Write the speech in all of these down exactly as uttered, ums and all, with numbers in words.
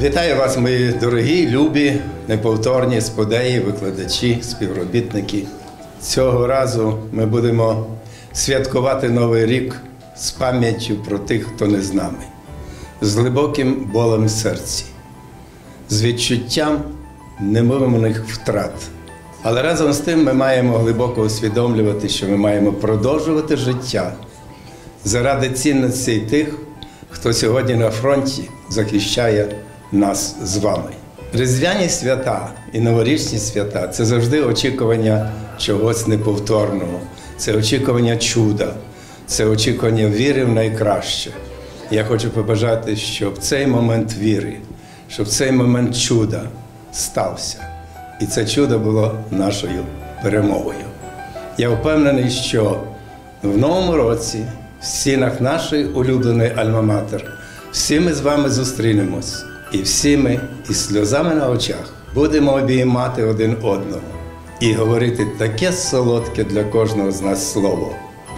Вітаю вас, мої дорогі, любі, неповторні сподеї, викладачі, співробітники. Цього разу ми будемо святкувати Новий рік з пам'яттю про тих, хто не з нами, з глибоким болем в серці, з відчуттям неминучих втрат. Але разом з тим ми маємо глибоко усвідомлювати, що ми маємо продовжувати життя заради цінностей тих, хто сьогодні на фронті захищає нас з вами. Різдвяні свята і новорічні свята – це завжди очікування чогось неповторного, це очікування чуда, це очікування віри в найкраще. Я хочу побажати, щоб цей момент віри, щоб цей момент чуда стався. І це чудо було нашою перемогою. Я впевнений, що в новому році в стінах нашої улюбленої Альма-Матер всі ми з вами зустрінемось. І всі ми із сльозами на очах будемо обіймати один одного і говорити таке солодке для кожного з нас слово –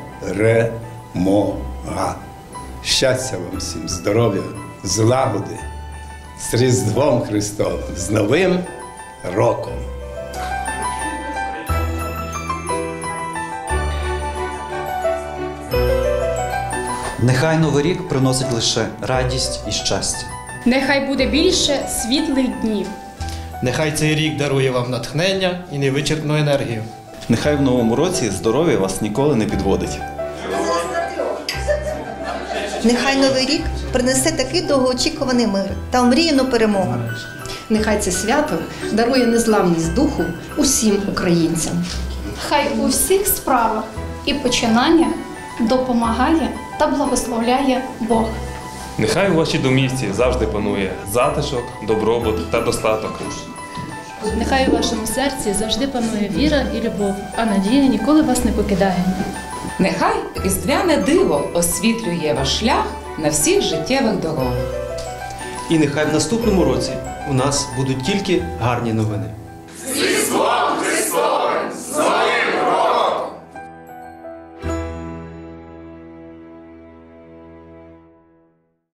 перемога. Щастя вам всім, здоров'я, злагоди, з Різдвом Христовим, з Новим роком! Нехай Новий рік приносить лише радість і щастя. Нехай буде більше світлих днів. Нехай цей рік дарує вам натхнення і невичерпну енергію. Нехай в новому році здоров'я вас ніколи не підводить. Нехай Новий рік принесе такий довгоочікуваний мир та омріяну перемогу. Нехай це свято дарує незламність духу усім українцям. Хай у всіх справах і починаннях допомагає та благословляє Бог. Нехай у вашій домівці завжди панує затишок, добробут та достаток. Нехай у вашому серці завжди панує віра і любов, а надія ніколи вас не покидає. Нехай різдвяне диво освітлює ваш шлях на всіх життєвих дорогах. І нехай в наступному році у нас будуть тільки гарні новини.